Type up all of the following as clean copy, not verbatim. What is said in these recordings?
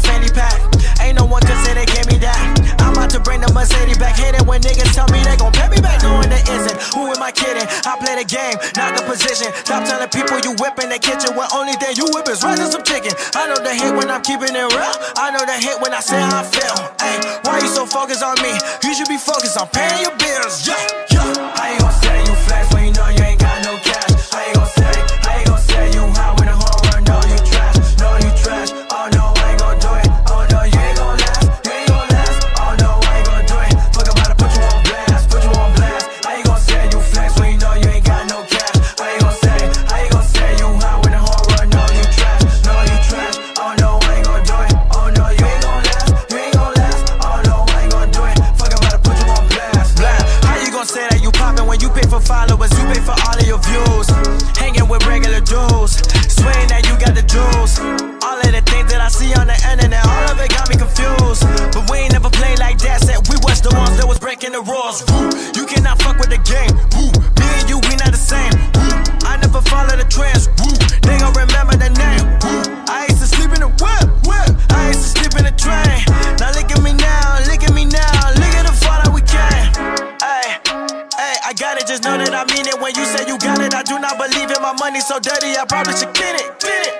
fanny pack. Ain't no one could say they gave me that. I'm about to bring the Mercedes back. Hate it when niggas tell me they gon' pay me back, knowing there isn't. Who am I kidding? I play the game, not the position. Stop telling people you whip in the kitchen when only thing you whip is rising some chicken. I know the hate when I'm keeping it real. I know the hate when I say how I feel. Ay, why you so focused on me? You should be focused on paying your bills. Yeah, yeah. How you gon' say you flex when you know you ain't got no cash? How you gon' say you high with a home run? No, you trash. No, you trash. Oh no, I ain't gon' do it. Oh no, you ain't gon' last. You ain't gon' last. Oh no, I ain't gon' do it. Fuck about to put you on blast. Put you on blast. How you gon' say you flex when you know you ain't got no cash? How you gon' say you high with a home run? No, you trash. No, you trash. Oh no, I ain't gon' do it. Oh no, you ain't gon' last. You ain't gon' last. Oh no, I ain't gon' do it. Fuck about to put you on blast. Blast. How you gon' say that you poppin' when you pay for followers? You pay for all of your views. Hanging with regular dudes, swearing that you got the juice. All of the things that I see on the internet, all of it got me confused. But we ain't never played like that. Said we was the ones that was breaking the rules. Woo. You cannot fuck with the game. Woo. Me and you, we not the same. Woo. I never follow the trends. Woo. They gon' remember the name. Woo. I used to sleep in the whip. I used to sleep in the train. Now look at me now, look at me now. Look at the far that we came. I got it, just know that I mean it. When you say you got it, I do not believe it. My money so dirty, I probably should get it.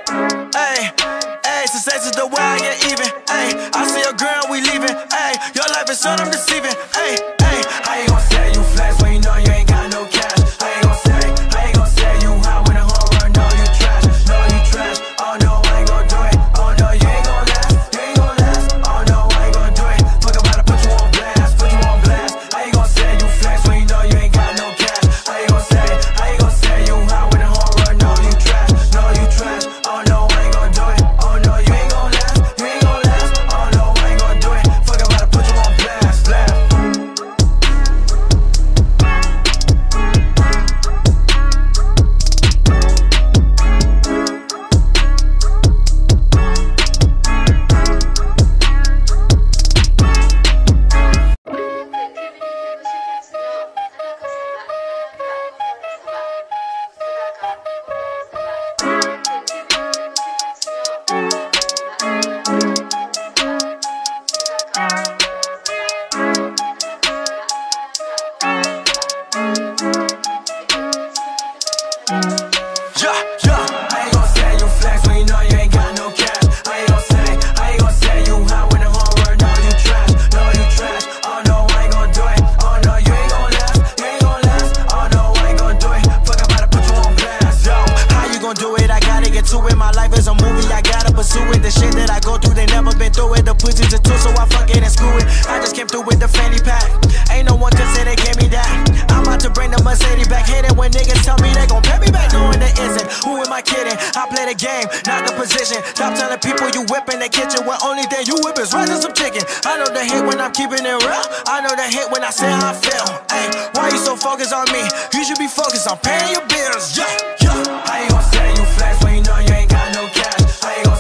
Success is the way I get even. I see a girl, we leaving. Your life is so damn deceiving. How you gon' say you flex when you know you ain't got no cash? How you gon' say you high with a home run? No, you trash. No, you trash. Oh no, I ain't gon' do it. Oh no, you ain't gon' last. You ain't gon' last. Oh no, I ain't gon' do it. Fuck about to put you on blast. Put you on blast. How you gon' say you flex when you know you ain't got no cash? How you gon' say you high with a home run? No, you trash. No, you trash. Oh no, I ain't gon' do it. Oh no, you ain't gon' last. You ain't gon' last. Oh no, I ain't gon' do it. Fuck about to put you on blast. Blast. Stop telling people you whip in the kitchen when only thing you whip is rising some chicken. I know the hate when I'm keeping it real. I know the hate when I say how I feel. Ay, why you so focused on me? You should be focused on paying your bills. Yeah, yeah. How you gon' say you flex when you know you ain't got no cash? How you gon'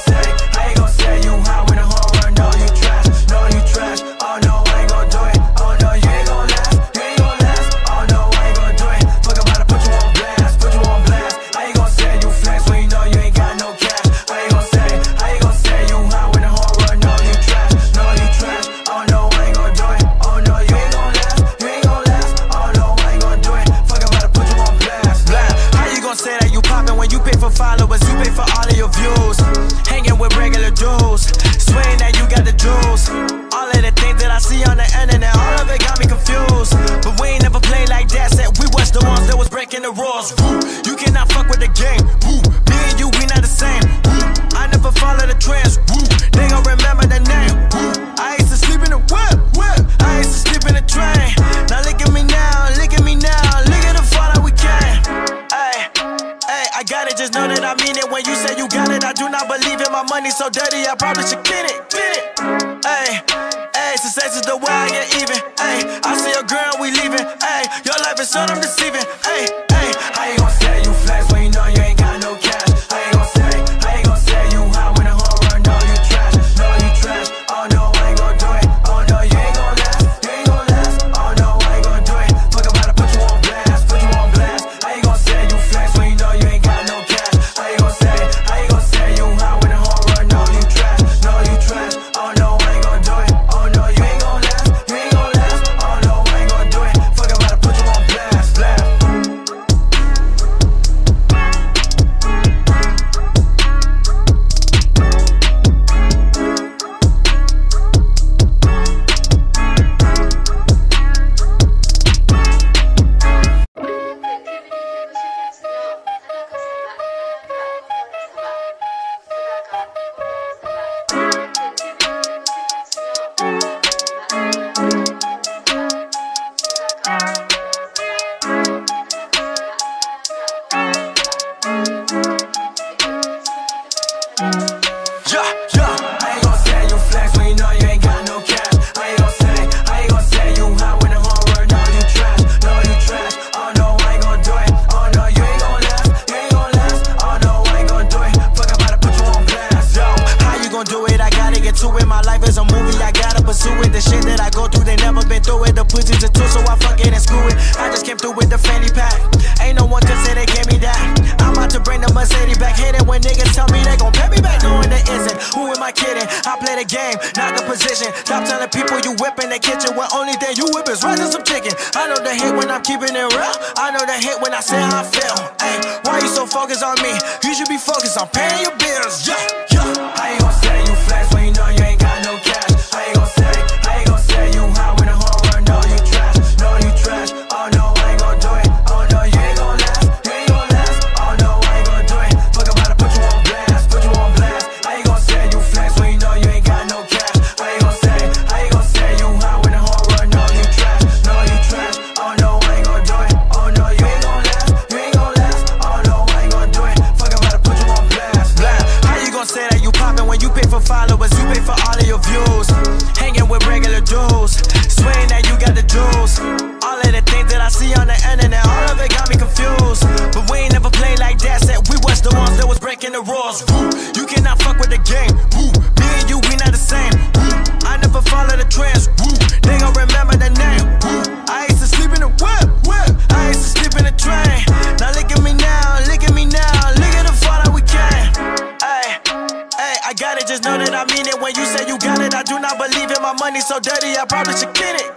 say you high with a home run? No, you trash. No, you trash. Oh no, I ain't gon' do it. Oh no, you ain't gon' last. You ain't gon' last. Oh no, I ain't gon' do it. Fuck about to put you on blast. Put you on blast. How you gon' say you flex when you know you ain't got no cash? How you gon' say you high with a home run? No, you trash. No, you trash. Oh no, I ain't gon' do it. Oh no, you ain't gon' last. You ain't gon' last. Oh no, I ain't gon' do it. Fuck about to put you on blast. Blast. How you gon' say that you poppin' when you pay for followers? You pay for all of your views. Hanging with regular dudes, swearing that you got the juice. All of the things that I see on the internet, all of it got me confused. But we ain't never played like that. Said we was the ones that was breaking the rules. Woo. You cannot fuck with the game. Woo. Me and you, we not the same. Woo. I never follow the trends. Woo. They gon' remember the name. Woo. I used to sleep in the whip. I used to sleep in the train. Now look at me now, look at me now. Look at the far that we came. I got it, just know that I mean it. When you say you got it, I do not believe it. My money so dirty, I probably should get it. Success is the way I get even. I see a girl, we leaving. Your life is so damn deceiving. How you gon' say you flex when you know you ain't got no cash? How you gon' say you high with a home run? No, you trash. No, you trash. Oh no, I ain't gon' do it. Oh no, you ain't gon' last. You ain't gon' last. Oh no, I ain't gon' do it. Fuck about to put you on blast. Put you on blast. How you gon' say you flex when you know you ain't got no cash? How you gon' say you high with a home run? No, you trash. No, you trash. to it. My life is a movie, I gotta pursue it. The shit that I go through, they never been through it. The pussy's a tool, so I fuck it and screw it. I just came through with the fanny pack. Ain't no one can say they gave me that. I'm about to bring the Mercedes back. Hate it when niggas tell me they gon' pay me back, knowing there isn't. Who am I kidding? I play the game, not the position. Stop telling people you whip in the kitchen when only thing you whip is rising some chicken. I know the hate when I'm keeping it real. I know the hate when I say how I feel. Ay, why you so focused on me? You should be focused on paying your bills. Yeah, yeah. How you gon' say you flex when you know you ain't got no cash? How you gon' say you high when the whole world know you trash? Know you trash. Oh no, I ain't gon' do it. Oh no, you ain't gon' last. You ain't gon' last. Oh no, I ain't gon' do it. Fuck about to put you on blast. Put you on blast. How you gon' say you flex when you know you ain't got no cash? How you gon' say you high when the whole world know you trash? Know you trash. Oh no, I ain't gon' do it. Oh no, you ain't gon' last. You ain't gon' last. Oh no, I ain't gon' do it. Fuck about to put you on blast. Blast. How you gon' say that you poppin' when you pay for followers? You pay for all of your views. Hanging with regular dudes, swearing that you got the juice. All of the things that I see on the internet, all of it got me confused. But we ain't never played like that. Said we was the ones that was breaking the rules. Woo. You cannot fuck with the game. Woo. Me and you, we not the same. Woo. I never follow the trends. Woo. They gon' remember the name. Woo. I used to sleep in the whip. I used to sleep in the train. Now look at me now, look at me now. Look at the far that we came. I got it, just know that I mean it. When you say you got it, I do not believe it. My money so dirty, I probably should get it.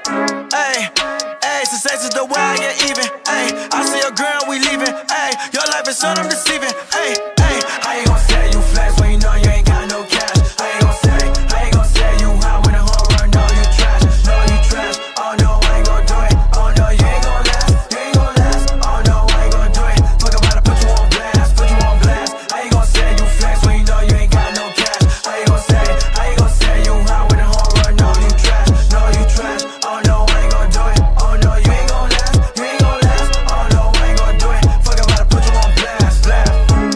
Success is the way I get even. I see a girl, we leaving. Your life is so damn deceiving. How you gon' say you flex when you know you ain't got no cash? How you gon' say you high when the whole world know you trash? Know you trash. Oh no, I ain't gon' do it. Oh no, you ain't gon' last. You ain't gon' last. Oh no, I ain't gon' do it. Fuck about to put you on blast. Put you on blast. How you gon' say you flex when you know you ain't got no cash? How you gon' say you high when the whole world know you trash? Know you trash. Oh no, I ain't gon' do it. Oh no, you ain't gon' last. You ain't gon' last. Oh no, I ain't gon' do it. Fuck about to put you on blast. Blast.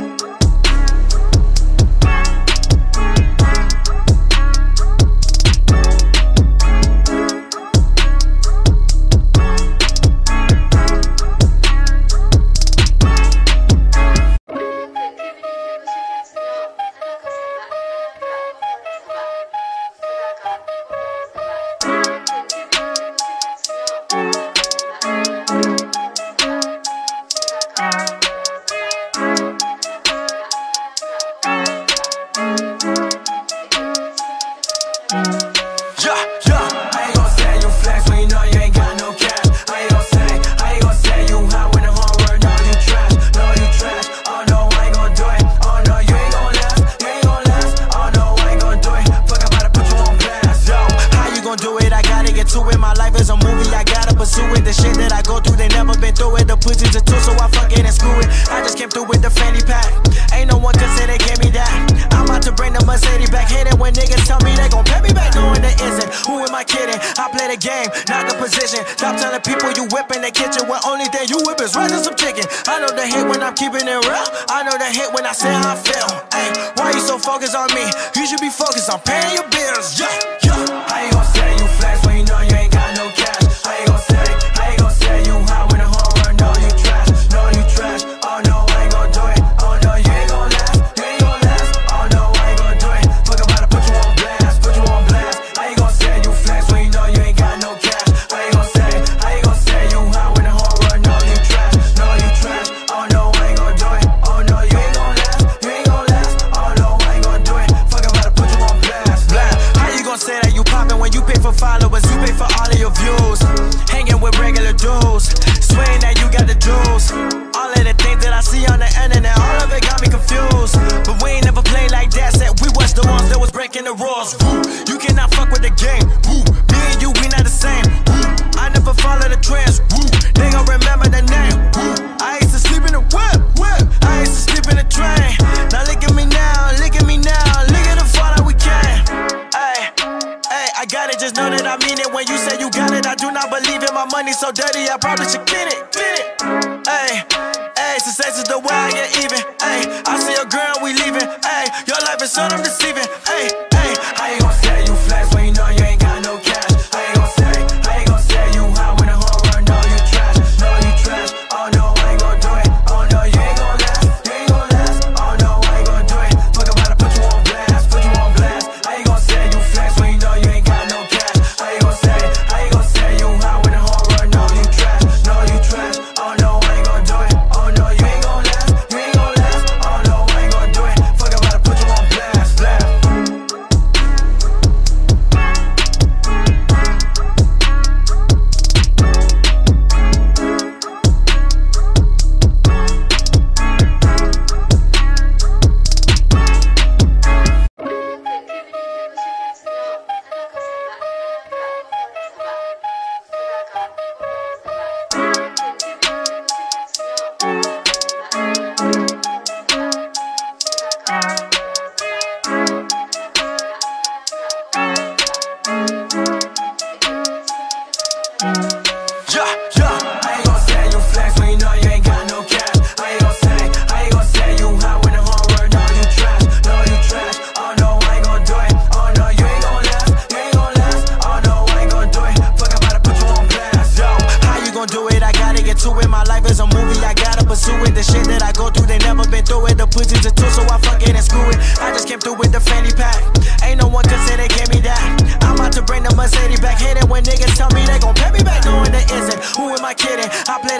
Stop telling people you whip in the kitchen when only thing you whip is rising some chicken. I know the hate when I'm keeping it real. I know the hate when I say how I feel. Ay, why you so focused on me? You should be focused on paying your bills. Yeah, yeah. How you gon' say you flex when you know you ain't got no cash? How you gon' say you high when the whole world know you trash? Know you trash. Oh no, I ain't gon' do it. Oh no, you ain't gon' last. You ain't gon' last. Oh no, I ain't gon' do it. Fuck about to put you on blast. Put you on blast. How you gon' say you flex when you know you ain't got no cash? How you gon' say you high when the whole world know you trash? Know you trash. Oh no, I ain't gon' do it. Oh no, you ain't gon' last. You ain't gon' last. Oh no, I ain't gon' do it. Fuck about to put you on blast. Blast. How you gon' say that you poppin' when you pay for followers? You pay for all of your views. Hanging with regular dudes, swearing that you got the juice. All of the things that I see on the internet, all of it got me confused. But we ain't never played like that. Said we was the ones that was breaking the rules. Woo. You cannot fuck with the game. Woo. Me and you, we not the same. Woo. I never follow the trends. Woo. They gon' remember the name. Woo. I used to sleep in the whip. I used to sleep in the train. Now look at me now, look at me now. Look at the far that we came. I got it, just know that I mean it. When you say you got it, I do not believe it. My money so dirty, I probably should get it. Success is the way I get even. I see a girl, we leaving. Your life is so damn deceiving. How you gon' say you flex when you know you ain't got no cash? How you gon' say you high when the whole world know you trash? Know you trash. Oh no, I ain't gon' do it. Oh no, you ain't gon' last. You ain't gon' last. Oh no, I ain't gon' do it. Fuck about to put you on blast. Put you on blast. How you gon'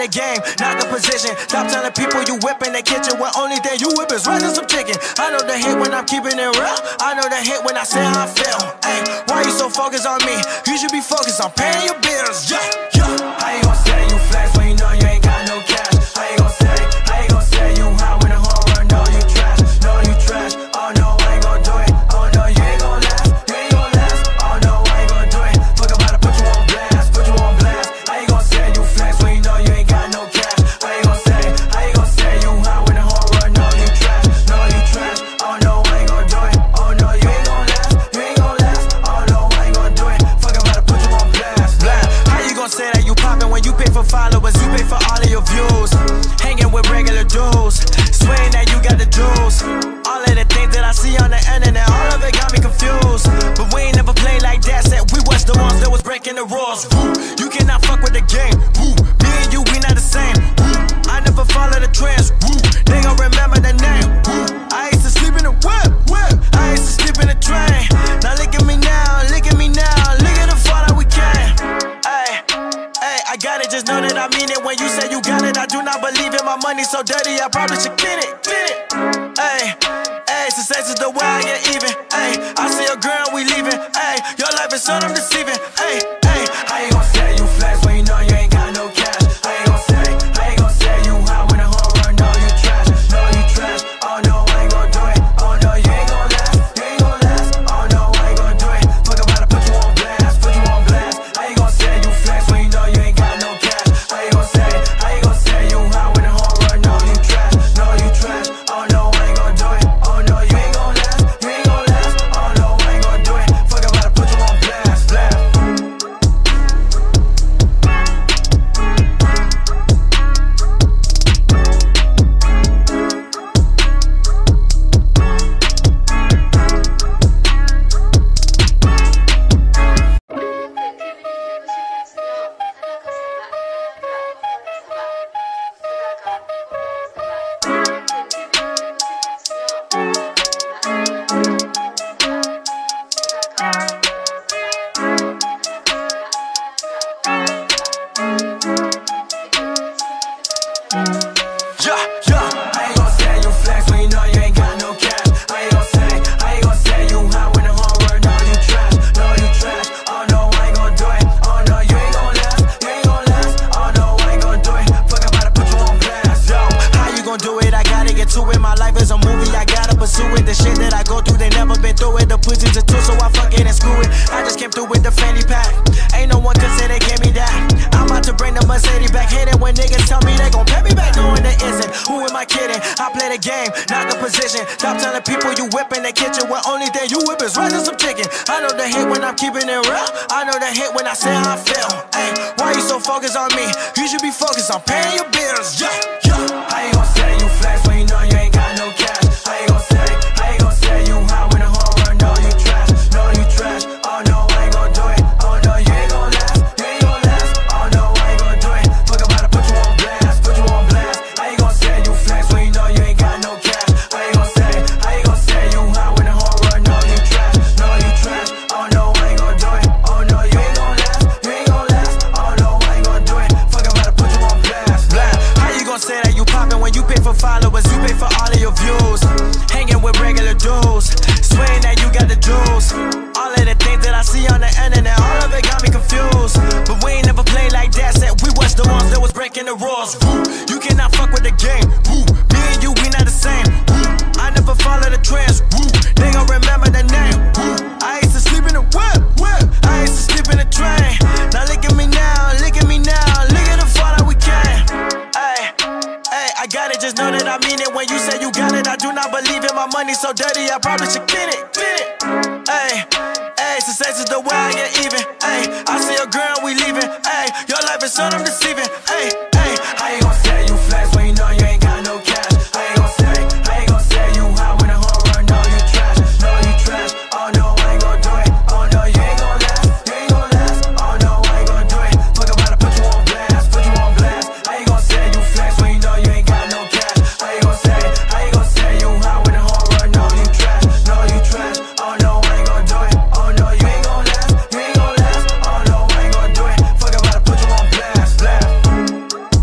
the game, not the position. Stop telling people you whip in the kitchen when only thing you whip is rice and some chicken. I know the hate when I'm keeping it real. I know the hate when I say how I feel. Ay, why you so focused on me? You should be focused on paying your bills. Yeah, yeah. How you gon' say you flex when you know you ain't got no cash? How you gon' say you hot when the whole world know you trash? Know you trash. Oh no, I ain't gon' do it. Oh no, you ain't gon' last. You ain't gon' last. Oh no, I ain't gon' do it. Fuck about to put you on blast. Put you on blast. How you gon' say you flex when you know you ain't got no cash? How you gon' say you hot when the whole world know you trash? Know you trash. Oh no, I ain't gon' do it. Oh no, you ain't gon' last. You ain't gon' last. Oh no, I ain't gon' do it. Fuck about to put you on blast. Blast. How you gon' say that you poppin' when you pay for followers? You pay for all of your views. Hanging with regular dudes. Swearing that you got the juice. All of the things that I see on the internet, all of it got me confused. But we ain't never played like that. Said we was the ones that was breaking the rules. Woo. You cannot fuck with the game. Woo. Me and you, we not the same. Woo. I never follow the trends. Woo. They gon' remember the name. Woo. I used to sleep in the whip. I used to sleep in the train. Now look at me now, look at me now. Look at the far that we came. I got it, just know that I mean it. When you say you got it, I do not believe it. My money so dirty, I probably should get it. Success is the way I get even. I see a girl, we leaving. Your life is so damn deceiving. How you gon' say you flex when you know you ain't got no cash? How you gon' say you hot when the whole world know you trash? Know you trash. Oh no, I ain't gon' do it. Oh no, you ain't gon' last. You ain't gon' last. Oh no, I ain't gon' do it. Fuck about to put you on blast. Put you on blast. How you gon' say you flex when you know you ain't got no cash? How you gon' say you hot when the whole world know you trash? Know you trash. Oh no, I ain't gon' do it. Oh no, you ain't gon' last. You ain't gon' last. Oh no, I ain't gon' do it. Fuck about to put you on blast. Blast. Stop telling people you whip in the kitchen when only thing you whip is rice and some chicken. I know the hate when I'm keeping it real. I know the hate when I say how I feel. Ay, why you so focused on me? You should be focused on paying your bills. Yeah, yeah. How you gon' say you flex when you know you ain't got no cash? How you gon' say you hot when the whole world know you trash? Know you trash. Oh no, I ain't gon' do it. Oh no, you ain't gon' last. You ain't gon' last. Oh no, I ain't gon' do it. Fuck about to put you on blast. Put you on blast. How you gon' say you flex when you know you ain't got no cash? How you gon' say you hot when the whole world know you trash? Know you trash. Oh no, I ain't gon' do it. Oh no, you ain't gon' last. You ain't gon' last. Oh no, I ain't gon' do it. Fuck about to put you on blast. Blast. How you gon' say that you poppin' when you pay for followers? You pay for all of your views. Hanging with regular dudes. Swearing that you got the juice. All of the things that I see on the internet, all of it got me confused. But we ain't never played like that. Said we was the ones that was breaking the rules. Woo. You cannot fuck with the game. Woo. Me and you, we not the same. Woo. I never follow the trends. Woo. They gon' remember the name. Woo. I used to sleep in the whip. I used to sleep in the train. Now look at me now, look at me now. Look at the far that we came. I got it, just know that I mean it. When you say you got it, I do not believe it. My money so dirty, I probably should get it. Success is the way I get even. I see a girl, we leaving. Your life is so damn deceiving. How you gon' say you flex when you know you ain't got no cash? How you gon' say you hot when the whole world know you trash? Know you trash. Oh no, I ain't gon' do it. Oh no, you ain't gon' last. You ain't gon' last. Oh no, I ain't gon' do it. Fuck about to put you on blast. Put you on blast. How you gon' say you flex when you know you ain't got no cash? How you gon' say you hot when the whole world know you trash? Know you trash. Oh no, I ain't gon' do it. Oh no, you ain't gon' last. You ain't gon' last. Oh no, I ain't gon' do it. Fuck about to put you on blast. Blast.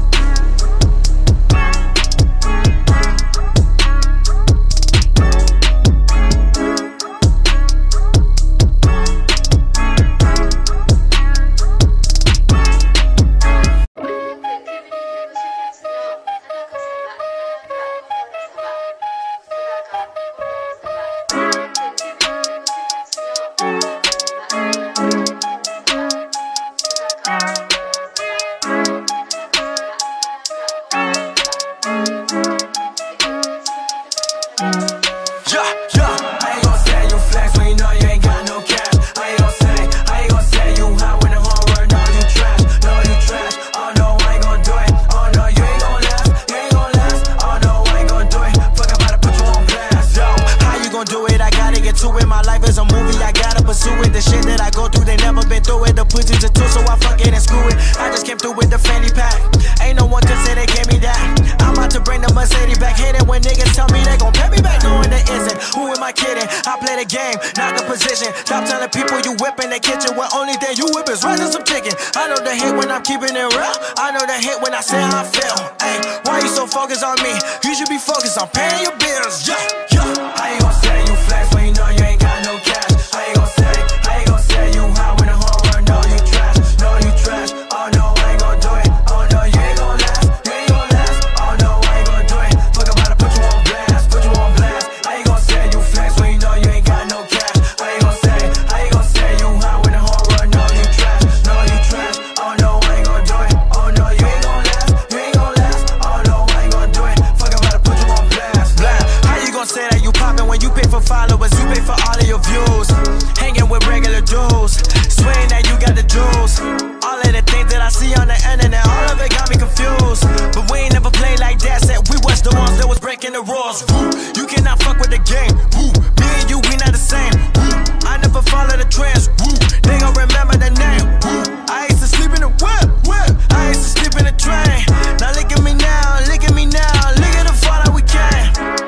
with the shit that I go through. They never been through it. The pussy's a tool, so I fuck it and screw it. I just came through with the fanny pack. Ain't no one could say they gave me that. I'm about to bring the Mercedes back. Hit it when niggas tell me they gon' pay me back, knowing there isn't. Who am I kidding? I play the game, not the position. Stop telling people you whip in the kitchen when only thing you whip is rising some chicken. I know the hit when I'm keeping it real. I know the hit when I say how I feel. Ay, why you so focused on me? You should be focused on paying your bills. Yeah, yeah. How you gon' say you flex when you know you ain't got no cash? How you gon' say you high when the whole world know you trash? Know you trash. Oh no, I ain't gon' do it. Oh no, you ain't gon' last. You ain't gon' last. Oh no, I ain't gon' do it. Fuck about to put you on blast. Put you on blast. How you gon' say you flex when you know you ain't got no cash? How you gon' say you high when the whole world know you trash? Know you trash. Oh no, I ain't gon' do it. Oh no, you ain't gon' last. You ain't gon' last. Oh no, I ain't gon' do it. Fuck about to put you on blast. Blast. How you gon' say that you poppin' when you pay for followers? You pay for all of your views. Hanging with regular dudes, swearing that you got the juice. All of the things that I see on the internet, all of it got me confused. But we ain't never played like that. Said we was the ones that was breaking the rules. Woo. You cannot fuck with the game. Woo. Me and you, we not the same. Woo. I never follow the trends. Woo. They gon' remember the name. Woo. I used to sleep in the whip. I used to sleep in the train. Now look at me now, look at me now. Look at the far that we came.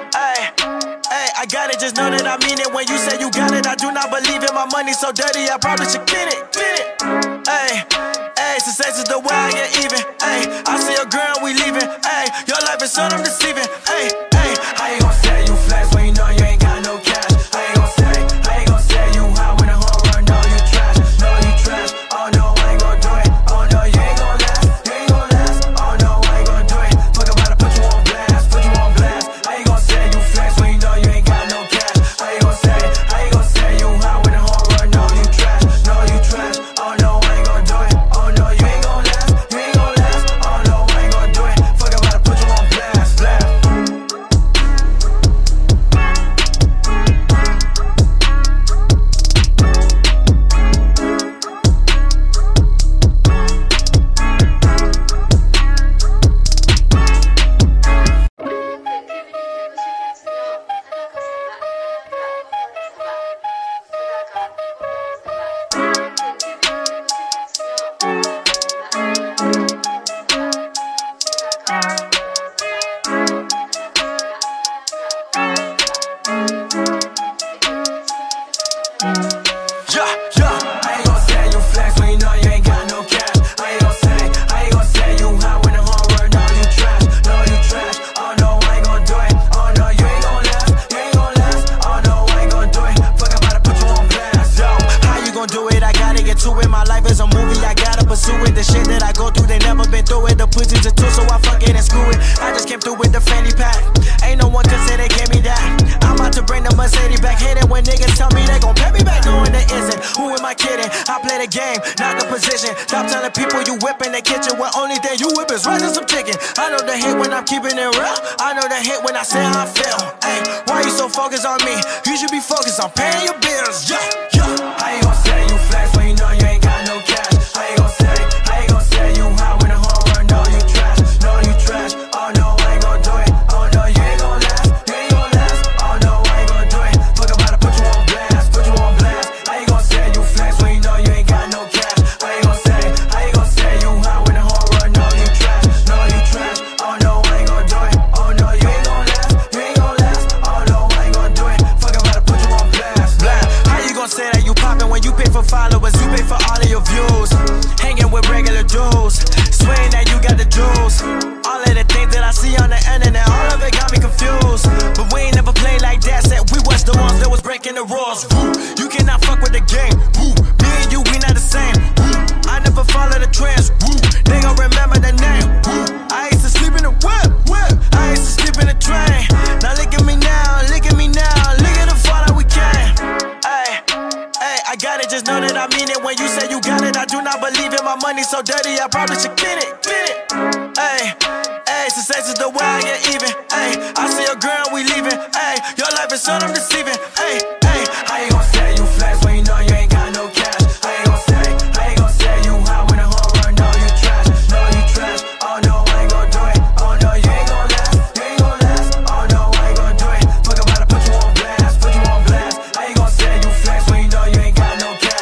I got it, just know that I mean it. When you say you got it, I do not believe it. My money so dirty, I probably should get it. Success is the way I get even. I see a girl, we leaving. Your life is so damn deceiving. How you gon' say you flex when you know you ain't got no cash? How you gon' say you high when the whole world know you trash? Know you trash. Oh no, I ain't gon' do it. Oh no, you ain't gon' last. You ain't gon' last. Oh no, I ain't gon' do it. Fuck about to put you on blast. Put you on blast. How you gon' say you flex when you know you ain't got no cash? How you gon' say you high when the whole world know you trash? Know you trash. Oh no, I ain't gon' do it. Oh no, you ain't gon' last. You ain't gon' last. Oh no, I ain't gon' do it. Fuck about to put you on blast. Blast. Not the position. Stop telling people you whip in the kitchen when only thing you whip is rising some chicken. I know the hit when I'm keeping it real. I know the hit when I say how I feel. Ay, why you so focused on me? You should be focused on paying your bills. Yeah, yeah. How you gon' say you flex when you know you ain't got no cash? How you gon' say you high when the whole world know you trash? Know you trash. Oh no, I ain't gon' do it. Oh no, you ain't gon' last. You ain't gon' last. Oh no, I ain't gon' do it. Fuck about to put you on blast. Put you on blast. How you gon' say you flex when you know you ain't got no cash? How you gon' say you high when the whole world know you trash? Know you trash. Oh no, I ain't gon' do it. Oh no, you ain't gon' last. You ain't gon' last. Oh no, I ain't gon' do it. Fuck about to put you on blast. Blast. How you gon' say that you poppin' when you pay for followers? You pay for all of your views. Hanging with regular dudes, swearing that you got the juice. All of the things that I see on the internet, all of it got me confused. But we ain't never played like that. Said we was the ones that was breaking the rules. Woo. You cannot fuck with the game. Woo. Me and you, we not the same. Woo. I never follow the trends. Woo. They gon' remember the name. Woo. I used to sleep in the whip. I used to sleep in the train. Now look at me now, look at me now. Look at the far that we came. I got it, just know that I mean it. When you say you got it, I do not believe it. My money so dirty, I probably should get it. Success is the way I get even. I see a girl, we leaving. Your life is so damn deceiving. How you gon' say you flex when you know you ain't got no cash? How you gon' say you high when the whole world know you trash? Know you trash. Oh no, I ain't gon' do it. Oh no, you ain't gon' last. You ain't gon' last. Oh no, I ain't gon' do it. Fuck about to put you on blast. Put you on blast. How you gon' say you flex when you know you ain't got no cash?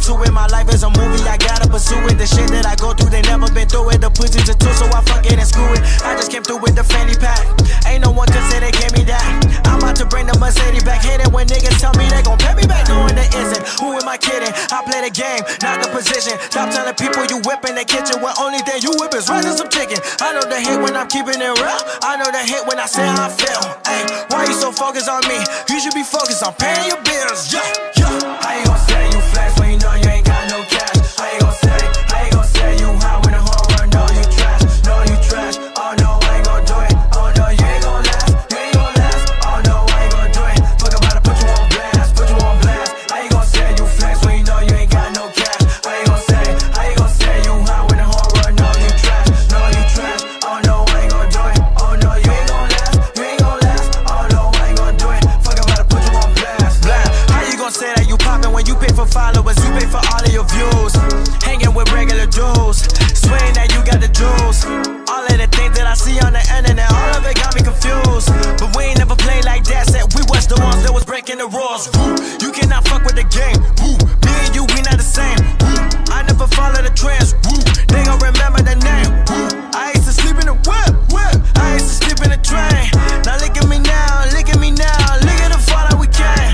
to it. My life is a movie, I gotta pursue it. The shit that I go through, they never been through it. The pussy's a tool, so I fuck it and screw it. I just came through with the fanny pack. Ain't no one could say they gave me that. I'm about to bring the Mercedes back. Hit it when niggas tell me they gon' pay me back, knowing there isn't. Who am I kidding? I play the game, not the position. Stop telling people you whip in the kitchen when only thing you whip is rising some chicken. I know the hit when I'm keeping it real. I know the hit when I say how I feel. Ay, why you so focused on me? You should be focused on paying your bills. Yeah, yeah. How you gon' say you flex when you know you ain't got no cash? How you gon' say you high when the whole world know you trash? Know you trash. Oh no, I ain't gon' do it. Oh no, you ain't gon' last. You ain't gon' last. Oh no, I ain't gon' do it. Fuck about to put you on blast. Put you on blast. How you gon' say you flex when you know you ain't got no cash? How you gon' say you high when the whole world know you trash? Know you trash. Oh no, I ain't gon' do it. Oh no, you ain't gon' last. You ain't gon' last. Oh no, I ain't gon' do it. Fuck about to put you on blast. Blast. How you gon' say that you poppin' when you pay for followers? You pay for all of your views. Hanging with regular dudes, swearing that you got the juice. All of the things that I see on the internet, all of it got me confused. But we ain't never played like that. Said we was the ones that was breaking the rules. Woo. You cannot fuck with the game. Woo. Me and you, we not the same. Woo. I never follow the trends. Woo. They gon' remember the name. Woo. I used to sleep in the whip. I used to sleep in the train. Now look at me now, look at me now. Look at the far that we came.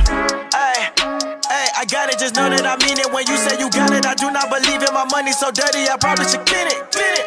I got it, just know that I mean it. When you say you got it, I do not believe it. My money so dirty, I probably should get it.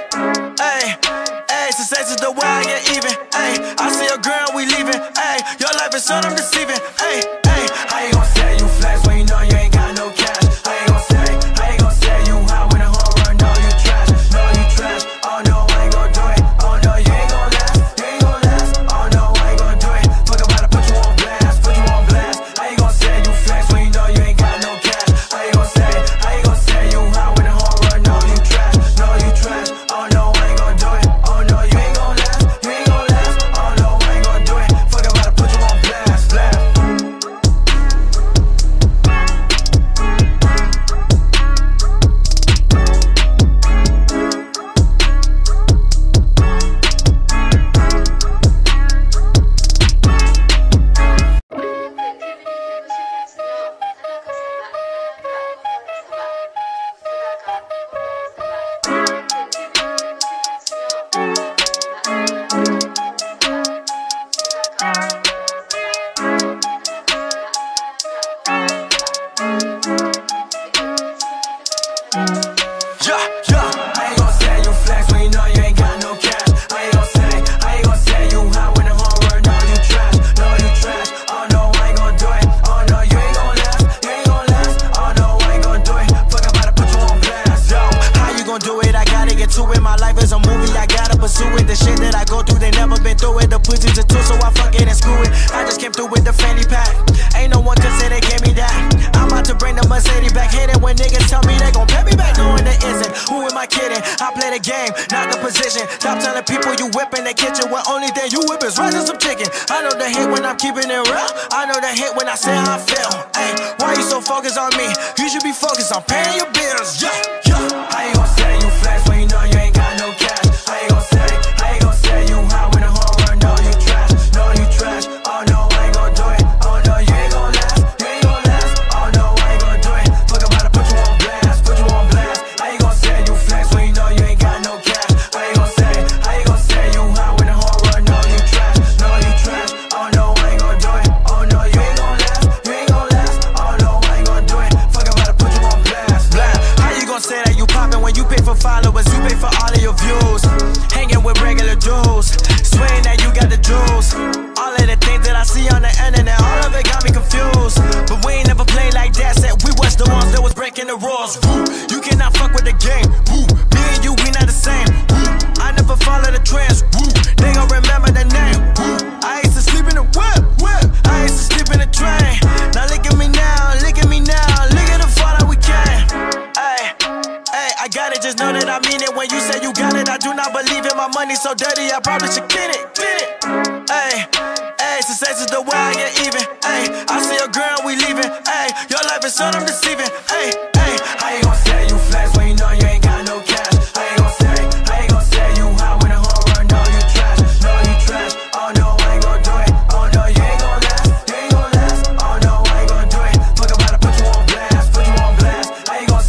Success is the way I get even. I see a girl, we leaving. Your life is so damn deceiving. How you gon' say you flex when you know you ain't got no cash? How you gon' say you high when the whole world know you trash? Know you trash. Oh no, I ain't gon' do it. Oh no, you ain't gon' last. You ain't gon' last. Oh no, I ain't gon' do it. Fuck about to put you on blast. Put you on blast. How you gon' say you flex when you know you ain't got no cash? How you gon' say you high when the whole world know you trash? Know you trash. Oh no, I ain't gon' do it. Oh no, you ain't gon' last. You ain't gon' last. Oh no, I ain't gon' do it. Fuck about to put you on blast. Blast. Keeping it real, I know the hit when I say how I feel. Ay, why you so focused on me? You should be focused on paying your bills. Yeah, yeah. How you gon' say you flex when you know you ain't got no cash? How you gon' say you high when the whole world know you trash? Know you trash. Oh no, I ain't gon' do it. Oh no, you ain't gon' last. You ain't gon' last. Oh no, I ain't gon' do it. Fuck about to put you on blast. Put you on blast. How you gon' say you flex when you know you ain't got no cash? How you gon' say you high when the whole world know you trash? Know you trash. Oh no. For followers, you pay for all of your views. Hanging with regular dudes, swearing that you got the juice. All of the things that I see on the internet, all of it got me confused. But we ain't never played like that. Said we was the ones that was breaking the rules. Woo. You cannot fuck with the game. Woo. Me and you, we not the same. Woo. I never follow the trends. Woo. They gon' remember the name. Woo. I used to sleep in the whip. I used to sleep in the train. Now look at me now, look at me now. Look at the far that we came. I got it, just know that I mean it. When you say you got it, I do not believe it. My money so dirty, I probably should get it. Success is the way I get even. I see a girl, we leaving. Your life is so damn deceiving. How you gon' say you flex when you know you ain't got no cash? How you gon' say you high when the whole world know you trash? Know you trash. Oh no, I ain't gon' do it. Oh no, you ain't gon' last. You ain't gon' last. Oh no, I ain't gon' do it. Fuck about to put you on blast. Put you on blast. How you gon'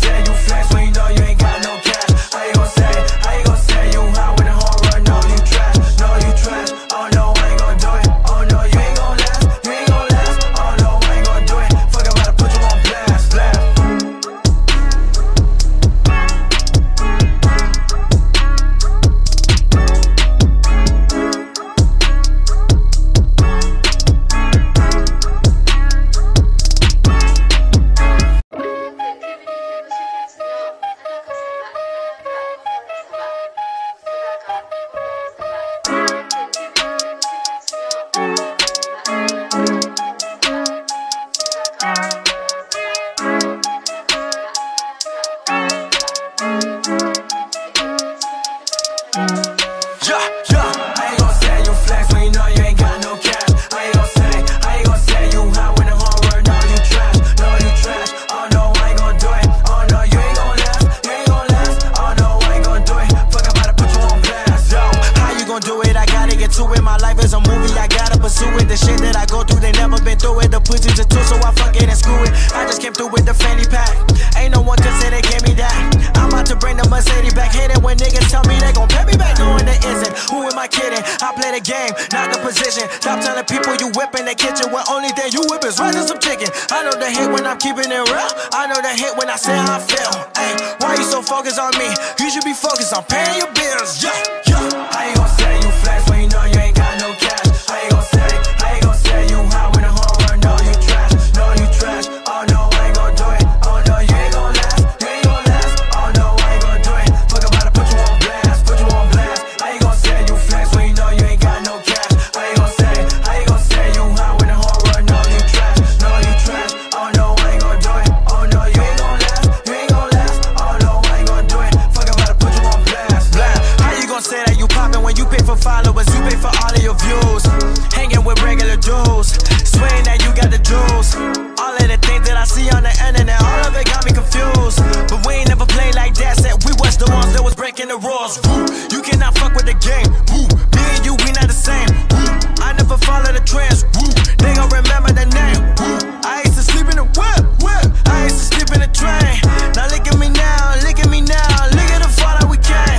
through, they never been through it. The pussy's a tool, so I fuck it and screw it. I just came through with the fanny pack. Ain't no one could say they gave me that. I'm about to bring the Mercedes back. Hit it when niggas tell me they gon' pay me back, knowing there isn't. Who am I kidding? I play the game, not the position. Stop telling people you whip in the kitchen when only thing you whip is rising some chicken. I know the hit when I'm keeping it real. I know the hit when I say how I feel. Ay, why you so focused on me? You should be focused on paying your bills. Yeah, yeah. How you gon' say you flex when you know you ain't got no cash? How you gon' say you high when the home run? No, you trash. No, you trash. Oh no, I ain't gon' do it. Oh no, you ain't gon' last. You ain't gon' last. Oh no, I ain't gon' do it. Fuck about to put you on blast. Put you on blast. How you gon' say you flex when you know you ain't got no cash? How you gon' say you high when the home run? No, you trash. No, you trash. Oh no, I ain't gon' do it. Oh no, you ain't gon' last. You ain't gon' last. Oh no, I ain't gon' do it. Fuck about to put you on blast. Blast. How you gon' say that you poppin' when you pay for followers? You pay for all of your views. Hanging with regular dudes, swearing that you got the juice. All of the things that I see on the internet, all of it got me confused. But we ain't never played like that. Said we was the ones that was breaking the rules. Woo. You cannot fuck with the game. Woo. Me and you, we not the same. Woo. I never follow the trends. Woo. They gon' remember the name. Woo. I used to sleep in the whip. I used to sleep in the train. Now look at me now, look at me now. Look at the far that we came.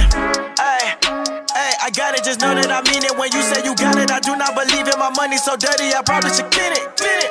I got it, just know that I mean it. When you say you got it, I do not believe it. My money so dirty, I probably should get it.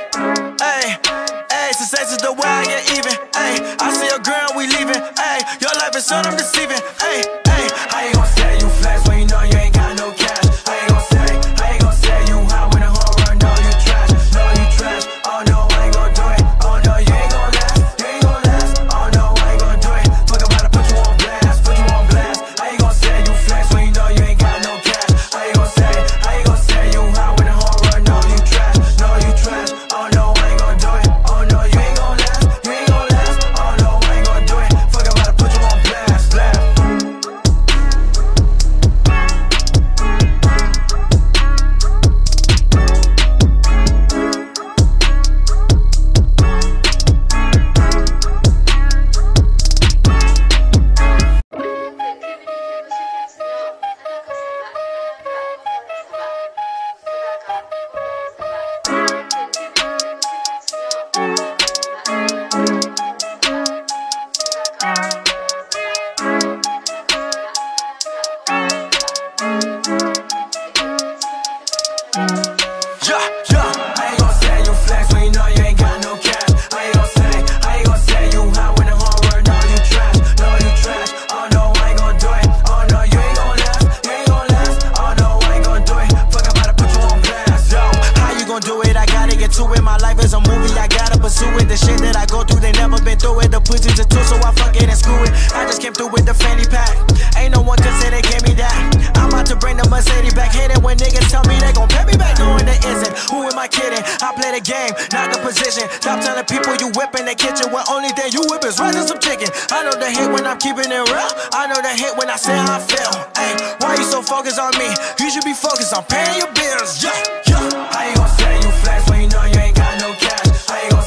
Success is the way I get even. I see a girl, we leaving. Your life is so damn deceiving. How you gon' say you flex when you know you ain't got no cash? How you gon' say you high when the home run? No, you trash. No, you trash. Oh no, I ain't gon' do it. Oh no, you ain't gon' last. You ain't gon' last. Oh no, I ain't gon' do it. Fuck about to put you on blast. Put you on blast. How you gon' say you flex when you know you ain't got no cash? How you gon' say you high when the home run? No, you trash. No, you trash. Oh no, I ain't gon' do it. Oh no, you ain't gon' last. You ain't gon' last. Oh no, I ain't gon' do it. Fuck about to put you on blast. Blast. Stop telling people you whip in the kitchen when only thing you whip is rising some chicken. I know the hit when I'm keeping it real. I know the hit when I say how I feel. Ay, why you so focused on me? You should be focused on paying your bills. Yeah, yeah. How you gon' say you flex when you know you ain't got no cash? How you gon'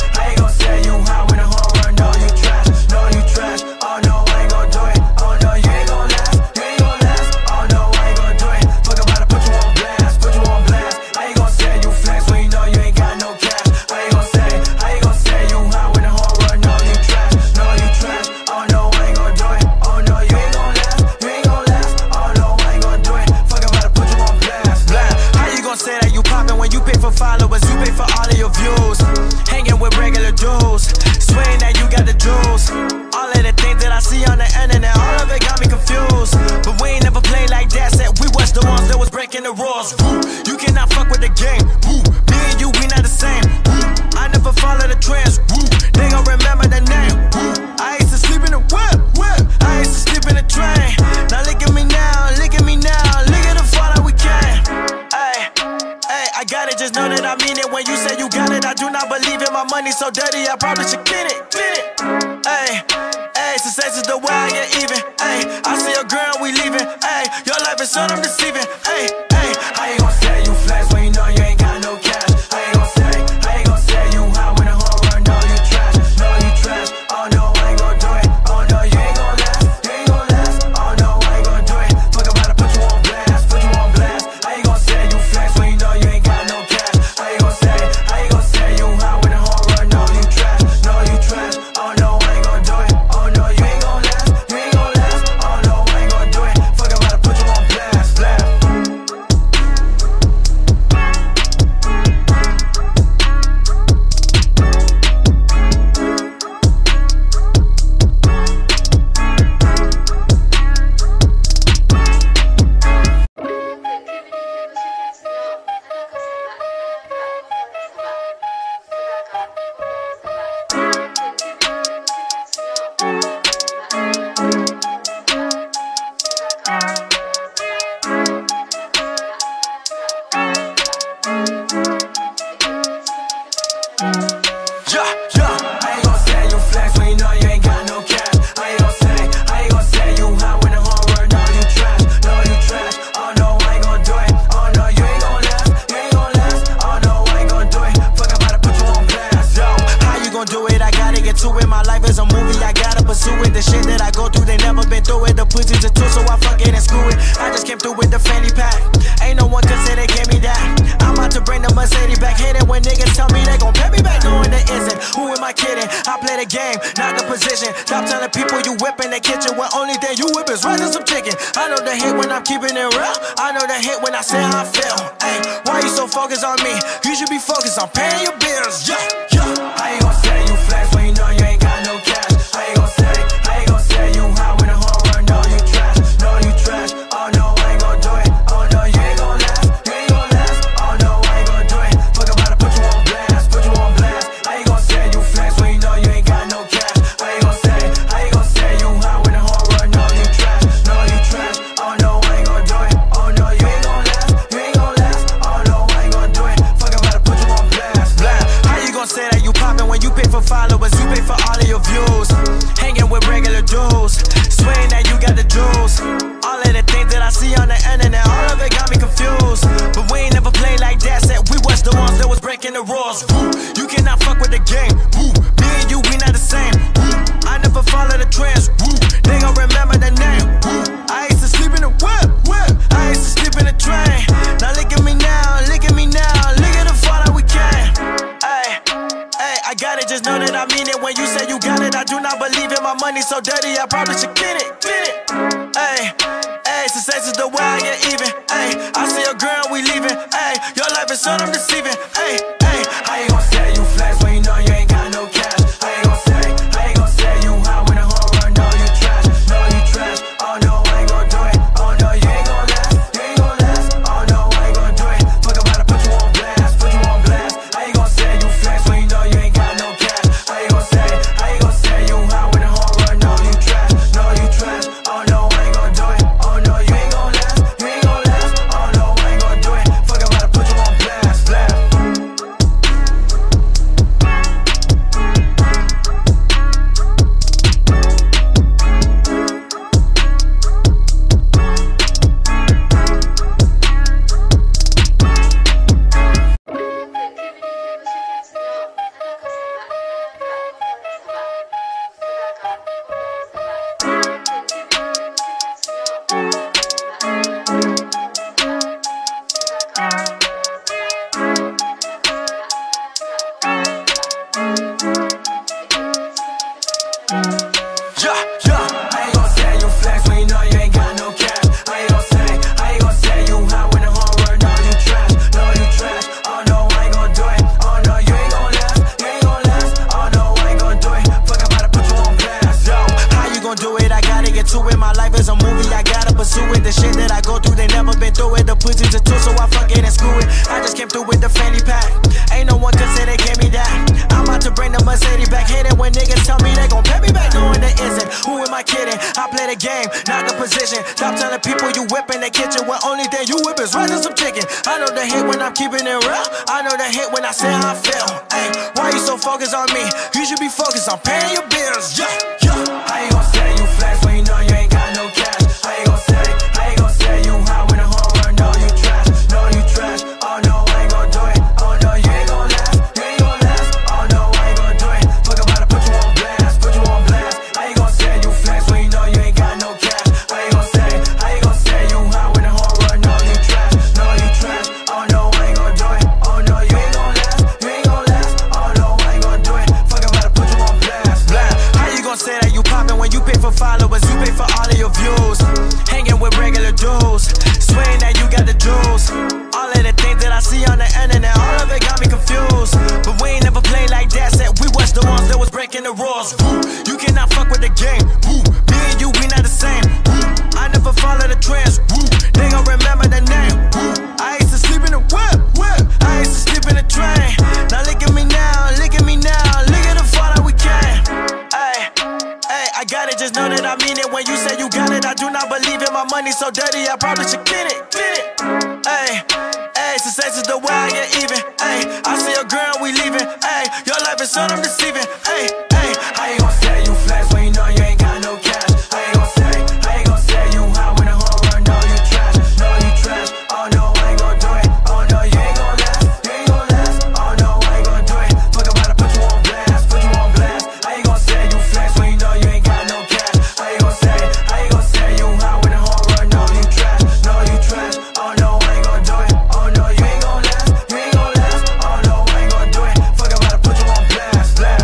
say you high when the home run? No, you trash. No, you trash. Oh no, I ain't gon' do it. Oh no, you ain't gon' last. You ain't gon' last. Oh no, I ain't gon' do it. Fuck about to put you on blast. Put you on blast. How you gon' say you flex when you know you ain't got no cash? How you gon' say you high when the home run? No, you trash. No, you trash. Oh no, I ain't gon' do it. Oh no, you ain't gon' last. You ain't gon' last. Oh no, I ain't gon' do it. Fuck about to put you on blast. Blast. How you gon' say that you poppin' when you pay for followers? You pay for all of your views. Hanging with regular dudes, swearing that you got the juice. All of the things that I see on the internet, all of it got me confused. But we ain't never played like that. Said we was the ones that was breaking the rules. Woo. You cannot fuck with the game. Woo. Me and you, we not the same. Woo. I never follow the trends. Woo. They gon' remember the name. Woo. I used to sleep in the whip. I used to sleep in the train. Now look at me now, look at me now. Look at the far that we came. I got it, just know that I mean it. When you say you got it, I do not believe it. My money so dirty, I probably should get it. Success is the way I get even. I see a girl, we leaving. Your life is so damn deceiving. How you gon' say you flex when you know you ain't got no cash? How you gon' say you high when the home run? No, you trash. No, you trash. Oh no, I ain't gon' do it. Oh no, you ain't gon' last. You ain't gon' last. Oh no, I ain't gon' do it. Fuck about to put you on blast. Put you on blast. How you gon' say you flex when you know you ain't got no cash? How you gon' say Yeah, yeah. I ain't gon' say you flex when you know you ain't got no cash. I ain't gon' say you high when the whole world know you trash. Oh no, I ain't gon' do it. Oh no, you ain't gon' last. Oh no, I ain't gon' do it. Fuck, I'm about to put you on blast. Yo, how you gon' do it? I gotta get to it. My life is a movie, I gotta pursue it. The shit that I go through, they never been through it. The pussy's a tool, so I fuck it and screw it. I just came through with the fanny pack. Ain't no one could say they gave me that. I'm about to bring the Mercedes back. Hit it when niggas tell me they gon' pay me back, knowing there isn't. Who am I kidding? I play the game, not the position. Stop telling people you whip in the kitchen when only thing you whip is rice and some chicken. I know the hit when I'm keeping it real. I know the hit when I say how I feel. Ay, why you so focused on me? You should be focused on paying your bills. Yeah, yeah. I ain't gon' say you flex when you know you ain't got no cash. I ain't gon' say you high when the whole world know you trash. Oh no, I ain't gon' do it. Oh no, you ain't gon' last. Oh no, I ain't gon' do it. Fuck, I'm about to put you on blast. I ain't gon' say you flex when you know you ain't got no cash. I ain't gon' say you high when the whole world know you trash. Oh no, I ain't gon' do it. Oh no, you ain't gon' last. Oh no, I ain't gon' do it. Fuck, I'm about to put you on blast. How you gon' say that you poppin' when you pay for followers? You pay for all of your views. Hanging with regular dudes, swearing that you got the juice. All of the things that I see on the internet, all of it got me confused. But we ain't never played like that. Said we was the ones that was breaking the rules. Woo, you cannot fuck with the game. Woo, me and you, we not the same. Woo, I never follow the trends. Woo, they gon' remember the name. Woo, I used to sleep in the whip. I used to sleep in the train. Now look at me now. Look at the far that we came. I got it, just know that I mean it. When you say you got it, I do not believe it. My money so dirty, I probably should get it. Success is the way I get even. I see a girl, we leaving. Your life is so damn deceiving. I ain't gon' say you flex when you know you ain't got no cash. I ain't gon' say you high when the whole world know you trash. Oh no, I ain't gon' do it. Oh no, you ain't gon' last. Oh no, I ain't gon' do it. Fuck, I'm about to put you on blast. I ain't gon' say you flex when you know you ain't got no cash. I ain't gon' say you high when the whole world know you trash. Oh no, I ain't gon' do it. Oh no, you ain't gon' last. Oh no, I ain't gon' do it. Fuck, I'm about to put you on blast. Stop telling people you whip in the kitchen when only thing you whip is rice and some chicken. I know the hit when I'm keeping it real. I know the hit when I say how I feel. Ay, why you so focused on me? You should be focused on paying your bills. Yeah, yeah. I ain't gon' say you flex when you know you ain't got no cash. I ain't gon' say you high when the whole world know you trash. Oh no, I ain't gon' do it. Oh no, you ain't gon' last. Oh no, I ain't gon' do it. Fuck, I'm about to put you on blast. I ain't gon' say you flex when you know you ain't got no cash. I ain't gon' say you high when the whole world know you trash. Oh no, I ain't gon' do it. Oh no, you ain't gon' last. Oh no, I ain't gon' do it. Fuck, I'm about to put you on blast. How you gon' say that you poppin' when you pay for followers? You pay for all of your views. Hanging with regular dudes, swearing that you got the juice. All of the things that I see on the internet, all of it got me confused. But we ain't never played like that. Said we was the ones that was breaking the rules. Woo, you cannot fuck with the game. Woo, me and you, we not the same. Woo, I never follow the trends. Woo, they gon' remember the name. Woo, I used to sleep in the whip. I used to sleep in the train. Now look at me now. Look at the far that we came. I got it, just know that I mean it. When you say you got it, I do not believe it. My money so dirty, I probably should get it. Success is the way I get even. I see a girl, we leaving. Ay, your life is so damn deceiving. Ay, ay, how you gon' say you flex when you know you ain't got no cash? How you gon' say you hot when the whole world know you trash? Know you trash. Oh no, I ain't gon' do it. Oh no, you ain't gon' last. You ain't gon' last. Oh no, I ain't gon' do it. Fuck about to put you on blast. Put you on blast. How you gon' say you flex when you know you ain't got no cash? How you gon' say you hot when the whole world know you trash? Know you trash. Oh no, I ain't gon' do it. Oh no, you ain't gon' last. You ain't gon' last. Oh no, I ain't gon' do it. Fuck about to put you on blast. Blast.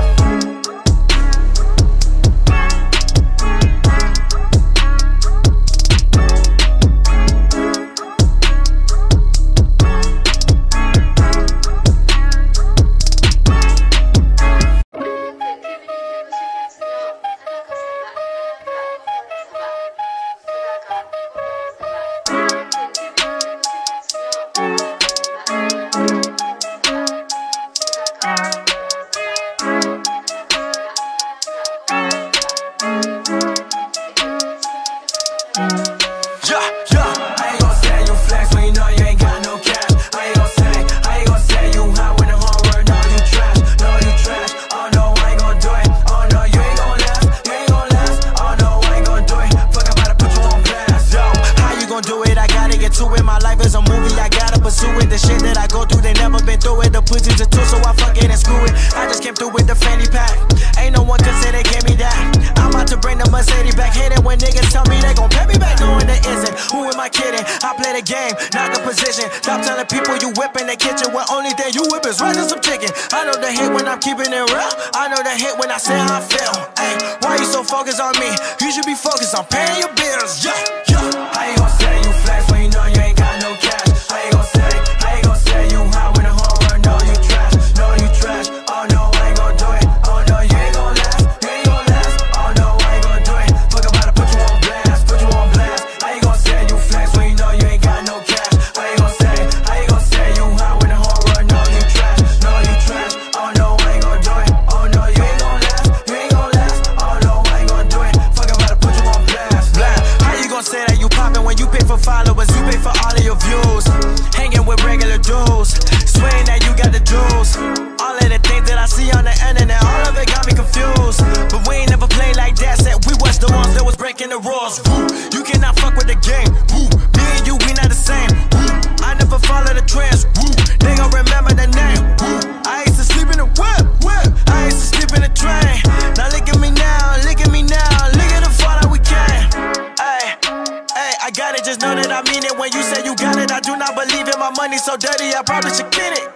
Keeping it real, I know the hit when I say how I feel. Ay, why you so focused on me? You should be focused on paying your bills. Yeah, yeah. How you gon' say you flex when you know you ain't got no cash? How you gon' say you hot when the whole world know you trash? Know you trash. Oh no, I ain't gon' do it. Oh no, you ain't gon' last. You ain't gon' last. Oh no, I ain't gon' do it. Fuck about to put you on blast. Put you on blast. How you gon' say you flex when you know you ain't got no cash? How you gon' say you hot when the whole world know you trash? Know you trash. Oh no. Followers, you pay for all of your views. Hanging with regular dudes, swearing that you got the juice. All of the things that I see on the internet, all of it got me confused. But we ain't never played like that. Said we was the ones that was breaking the rules. Woo. You cannot fuck with the game. Woo. Me and you, we not the same. Woo. I never follow the trends. Woo. They gon' remember the name. Woo. I used to sleep in the whip. I used to sleep in the train. Now look at me now, look at me now. Look at the far that we came. I got it, just know that I mean it. When you say you got it, I do not believe it. My money so dirty, I probably should get it.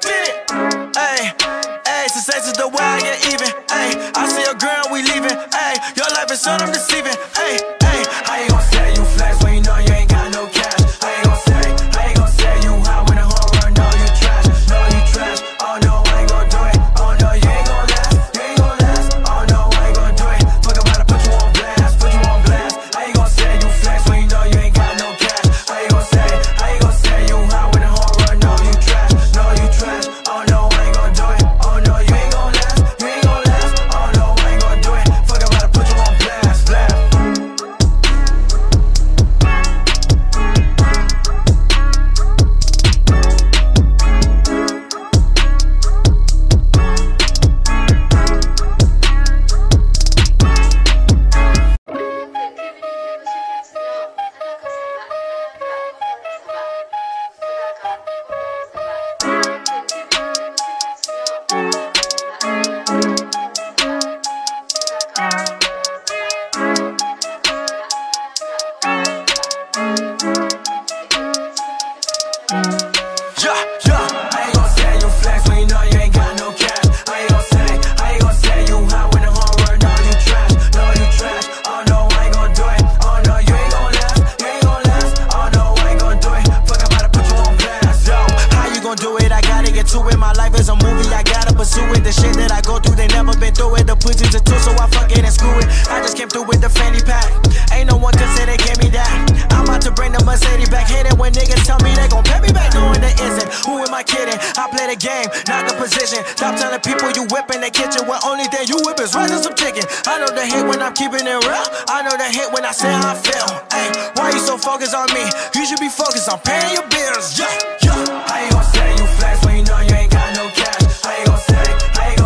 Ay, success is the way I get even. Ay, I see a girl, we leaving. Ay, your life is so damn deceiving. Ay, how you gon' say you flex when you know you ain't got no cash? How you gon' say you hot when the whole world know you trash? Know you trash. Oh no, I ain't gon' do it. Oh no, you ain't gon' last. You ain't gon' last. Oh no, I ain't gon' do it. Fuck about to put you on blast. Put you on blast. How you gon' say you flex when you know you ain't got no cash? How you gon' say you hot when the whole world know you trash? Know you trash. Oh no, I ain't gon' do it. Oh no, you ain't gon' last. You ain't gon' last. Oh no, I ain't gon' do it. Fuck about to put you on blast. Blast. Game, not the position. Stop telling people you whip in the kitchen when only thing you whip is rising some chicken. I know the hit when I'm keeping it real. I know the hit when I say how I feel. Ay, why you so focused on me? You should be focused on paying your bills. Yeah, yeah. How you gon' say you flex when you know you ain't got no cash? How you gon' say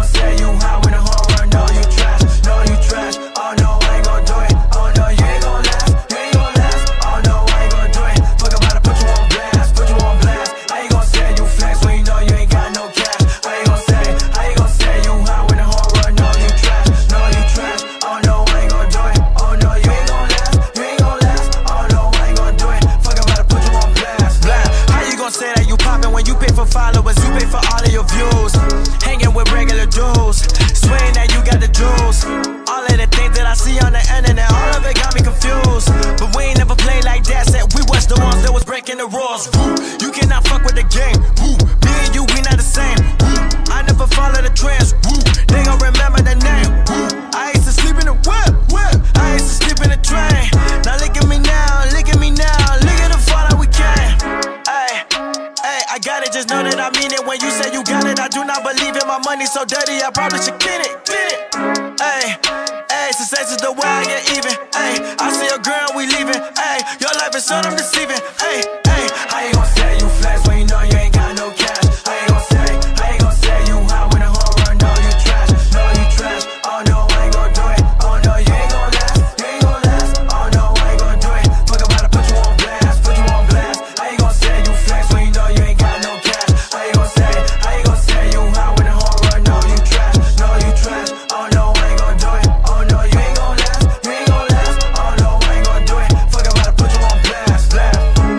dirty, I probably should clean it. Ayy, ayy, success is the way I get even. Ayy, I see a girl, we leaving. Ayy, your life is so damn deceiving. Ayy, ayy, how you gon' say you flex when you know you ain't got no cash? How you gon' say you hot when the whole run know you trash? Know you trash. Oh no, I ain't gon' do it. Oh no, you ain't gon' last. You ain't gon' last. Oh no, I ain't gon' do it. Fuck about to put you on blast. Put you on blast. How you gon' say you flex when you know you ain't got no cash? How you gon' say you hot when the whole run know you trash? Know you trash. Oh no, I ain't gon' do it. Oh no, you ain't gon' last. You ain't gon' last. Oh no, I ain't gon' do it. Fuck about to put you on blast. Blast.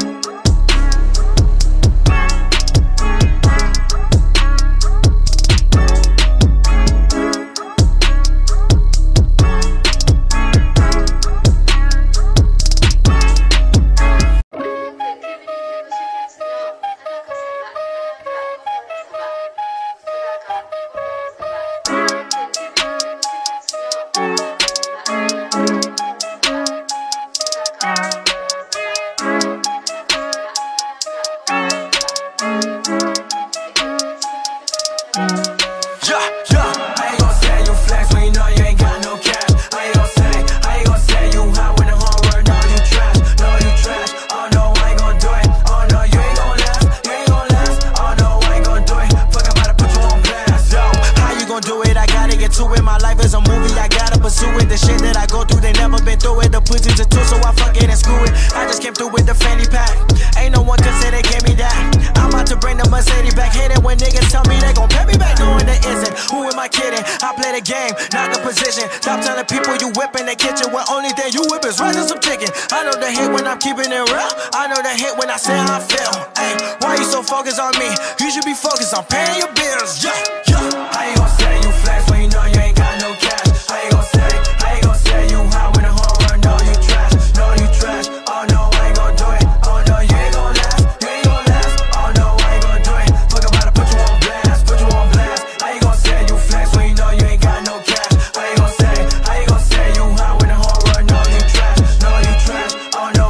Keeping it real, I know the hit when I say how I feel. Ay, why you so focused on me? You should be focused on paying your bills. Yeah, yeah. How you gon' say you flex when you know you ain't got no cash? How you gon' say you hot when the whole run know you trash? Know you trash. Oh no, I ain't gon' do it. Oh no, you ain't gon' last. You ain't gon' last. Oh no, I ain't gon' do it. Fuck about to put you on blast. Put you on blast. How you gon' say you flex when you know you ain't got no cash? How you gon' say you hot when the whole run know you trash? Know you trash. Oh no.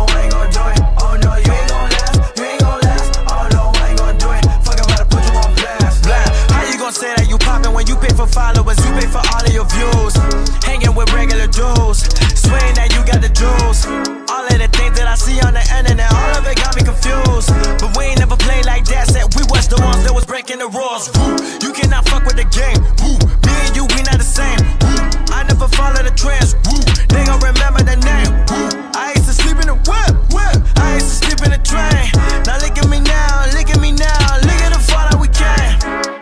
Followers, you pay for all of your views. Hanging with regular dudes, swearing that you got the juice. All of the things that I see on the internet, all of it got me confused. But we ain't never played like that. Said we was the ones that was breaking the rules. Woo, you cannot fuck with the game. Woo, me and you, we not the same. Woo, I never follow the trends. Woo, they gon' remember the name. Woo, I used to sleep in the whip. I used to sleep in the train. Now look at me now, look at me now. Look at the far that we came.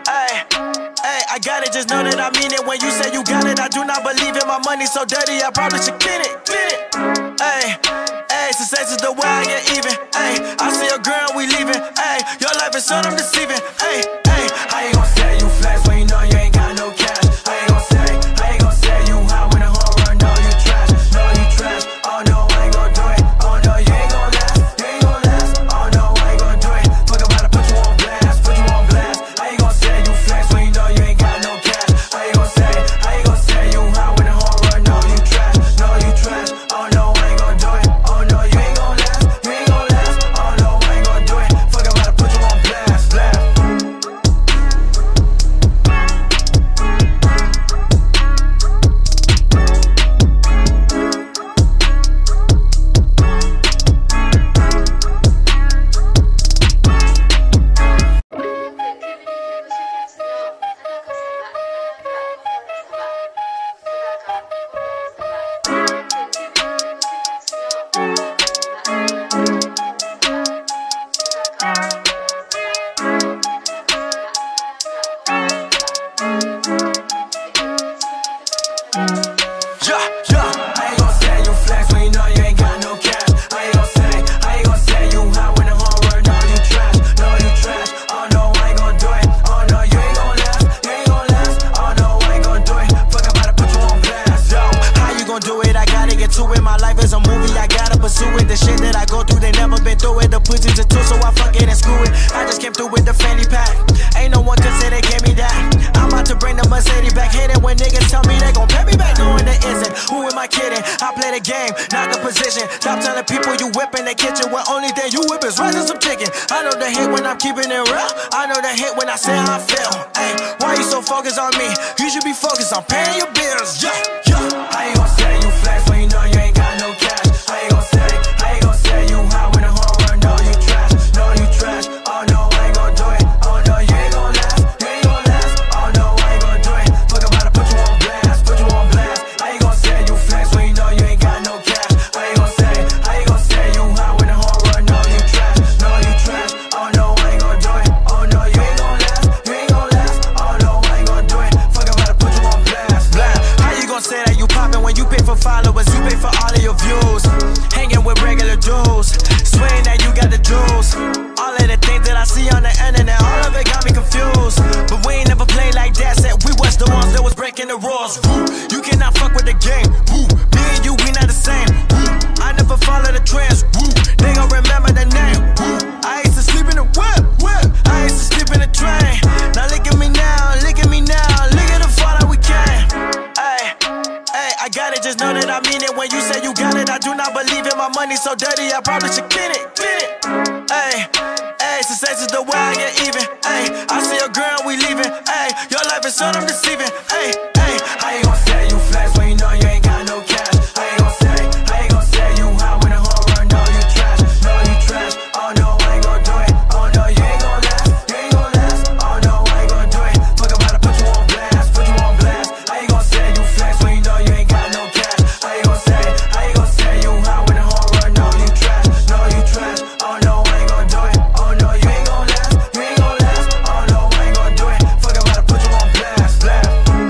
I got it, just know that I mean it. When you say you got it, I do not believe it. My money so dirty, I probably should clean it. Ayy, ayy, success is the way I get even. Ayy, I see a girl, we leaving. Ayy, your life is so damn deceiving. Ayy, ayy, how you gon' say you flex when you know you ain't got no cash? How you gon' say you hot when the whole run know you trash? Know you trash. Oh no, I ain't gon' do it. Oh no, you ain't gon' last. You ain't gon' last. Oh no, I ain't gon' do it. Fuck about to put you on blast. Put you on blast. How you gon' say you flex when you know you ain't got no cash? How you gon' say you hot when the whole run know you trash? Know you trash. Oh no, I ain't gon' do it. Oh no, you ain't gon' last. You ain't gon' last. Oh no, I ain't gon' do it. Fuck about to put you on blast. Blast. Mercedes back, hit it when niggas tell me they gon' pay me back, knowing there isn't Who am I kidding? I play the game, not the position. Stop telling people you whip in the kitchen when only thing you whip is rice and some chicken. I know the hit when I'm keeping it real. I know the hit when I say how I feel. Ay, why you so focused on me? You should be focused on paying your bills. Yeah, yeah. How you gon' say you flex when you know you ain't got no cash? How you gon' say you hot when the home run? No, you trash. No, you trash. Oh no, I ain't gon' do it. Oh no, you ain't gon' last. You ain't gon' last. Oh no, I ain't gon' do it. Fuck about to put you on blast. Put you on blast. How you gon' say you flex when you know you ain't got no cash? How you gon' say you hot when the home run? No, you trash. No, you trash. Oh no, I ain't gon' do it. Oh no, you ain't gon' last. You ain't gon' last. Oh no, I ain't gon' do it. Fuck about to put you on blast. Blast. How you gon' say that you poppin' when you pay for followers? You pay for all of your views. Hanging with regular dudes, swearing that you got the juice. All of the things that I see on the internet, all of it got me confused. But we ain't never played like that. Said we was the ones that was breaking the rules. Woo. You cannot fuck with the game. Woo. Me and you, we not the same. Woo. I never follow the trends. Woo. They gon' remember the name. Woo. I used to sleep in the whip. I used to sleep in the train. Now look at me now, look at me now. Look at the far that we came. I got it, just know that I mean it. When you say you got it, I do not believe it. My money so dirty, I probably should clean it. Success is the way I get even. I see a girl, we leaving. Your life is so damn deceiving. How you gon' say you flex when you know you ain't got no cash? How you gon' say you hot when the home run? No, you trash. No, you trash. Oh no, I ain't gon' do it. Oh no, you ain't gon' last. You ain't gon' last. Oh no, I ain't gon' do it. Fuck about to put you on blast. Put you on blast. How you gon' say you flex when you know you ain't got no cash? How you gon' say you hot when the home run? No, you trash. No, you trash. Oh no, I ain't gon' do it. Oh no, you ain't gon' last. You ain't gon' last. Oh no, I ain't gon' do it. Fuck about to put you on blast. Blast.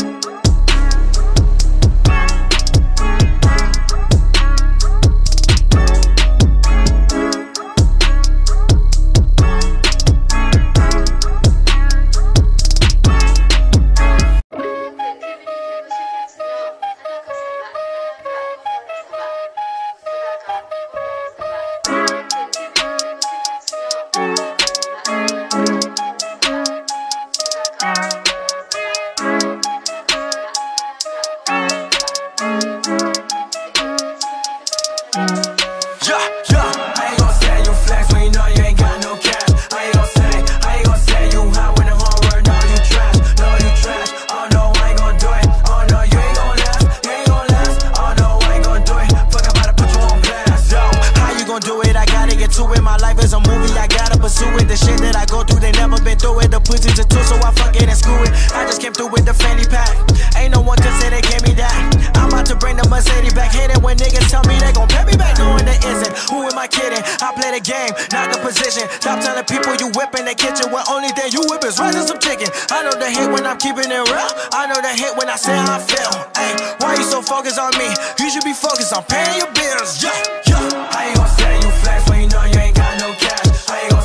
Stop telling people you whip in the kitchen when only thing you whip is rice and some chicken. I know the hit when I'm keeping it real. I know the hit when I say how I feel. Ay, why you so focused on me? You should be focused on paying your bills. Yeah, yeah. How you gon' say you flex when you know you ain't got no cash? How you gon'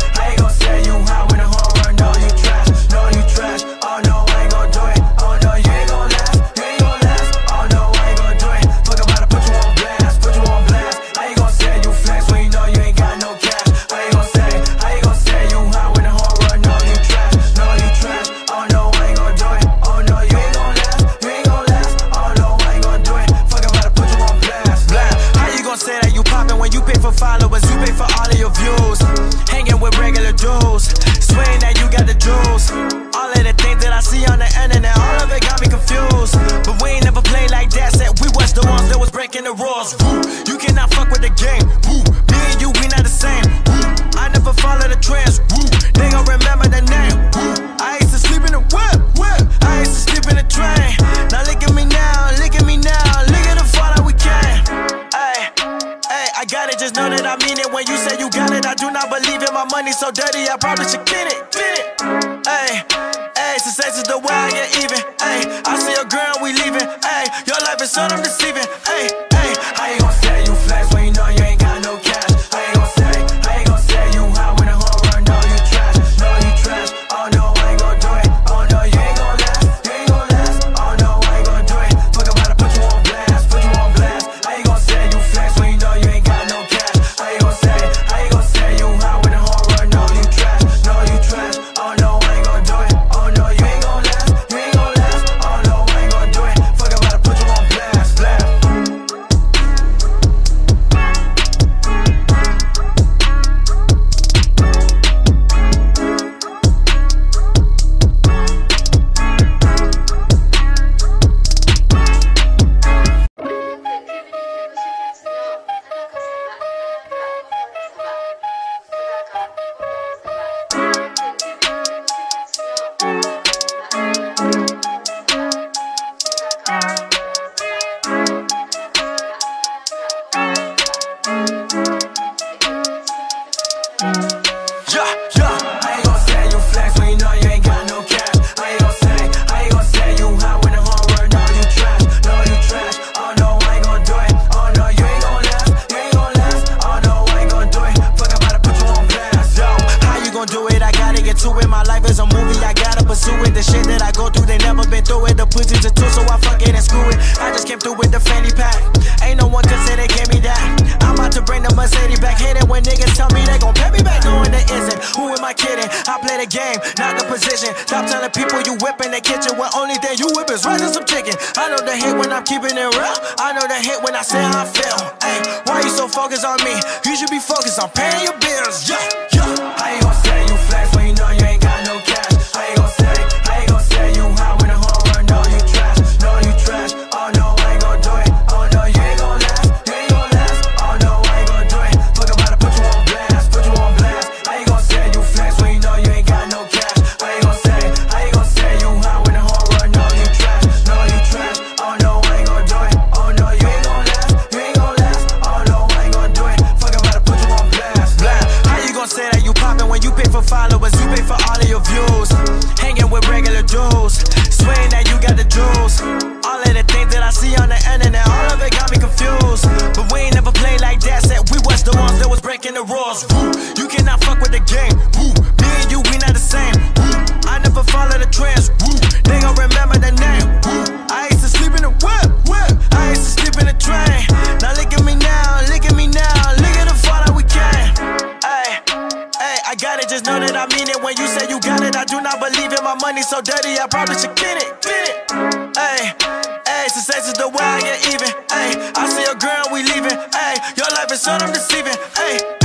say you hot when the home run? No, you trash. No, you trash. Oh no, I ain't gon' do it. Oh no, you ain't gon' last. You ain't gon' last. Oh no, I ain't gon' do it. Fuck about to put you on blast. Put you on blast. How you gon' say you flex when you know you ain't got no cash? How you gon' say you hot when the home run? No, you trash. No, you trash. Oh no, I ain't gon' do it. Oh no, you ain't gon' last. You ain't gon' last. Oh no, I ain't gon' do it. Fuck about to put you on blast. Blast. How you gon' say that you poppin' when you pay for followers? You pay for all of your views. Hanging with regular dudes, swearing that you got the juice. All of the things that I see on the internet, all of it got me confused. But we ain't never played like that. Said we was the ones that was breaking the rules. Woo. You cannot fuck with the game. Woo. Me and you, we not the same. Woo. I never follow the trends. Woo. They gon' remember the name. Woo. I used to sleep in the whip. I used to sleep in the train. Now look at me now, look at me now. Look at the far that we came. I got it, just know that I mean it. When you say you got it, I do not believe it. My money so dirty, I probably should clean it. Success is the way I get even. I see a girl, we leaving. Your life is so damn deceiving. How you gon' say you flex when you know you ain't got no cash? How you gon' say you hot when the home run? No, you trash. No, you trash. Oh no, I ain't gon' do it. Oh no, you ain't gon' last. You ain't gon' last. Oh no, I ain't gon' do it. Fuck about to put you on blast. Put you on blast. How you gon' say you flex when you know you ain't got no cash? How you gon' say you hot when the home run? No, you trash. No, you trash. Oh no, I ain't gon' do it. Oh no, you ain't gon' last. You ain't gon' last. Oh no, I ain't gon' do it. Fuck about to put you on blast. Blast. with the pussy just too, so I fuck it and screw it. I just came through with the fanny pack. Ain't no one could say they gave me that. I'm about to bring the Mercedes back. Hit it when niggas tell me they gon' pay me back, knowing they isn't. Who am I kidding? I play the game, not the position. Stop telling people you whip in the kitchen when only thing you whip is rice and some chicken. I know the hit when I'm keeping it real. I know the hit when I say how I feel. Ay, why you so focused on me? You should be focused on paying your bills. Yeah, yeah. How you gon' say you flex when you know you ain't got no cash? How you gon' say you high when the whole world know you trash? Know you trash. Oh no, I ain't gon' do it. Oh no, you ain't gon' last. You ain't gon' last. Oh no, I ain't gon' do it. Fuck about to put you on blast. Put you on blast. How you gon' say you flex when you know you ain't got no cash? How you gon' say you high when the whole world know you trash? Know you trash. Oh no, I ain't gon' do it. Oh no, you ain't gon' last. You ain't gon' last. Oh no, I ain't gon' do it. Fuck about to put you on blast. Blast. How you gon' say that you poppin' when you pay for followers? You pay for all of your views. Hanging with regular dudes, swearing that you got the jewels. All of the things that I see on the internet, all of it got me confused. But we ain't never played like that. Said we was the ones that was breaking the rules. Woo. You cannot fuck with the game. Woo. Me and you, we not the same. Woo. I never follow the trends. Woo. They gon' remember the name. Woo. I used to sleep in the whip. I used to sleep in the train. Now look at me now, look at me now. Look at the far that we came. I got it, just know that I mean it. When you say you got it, I do not believe it. My money so dirty, I probably should get it. Success is the way I get even. I see a girl, we leaving. Your life is so damn deceiving.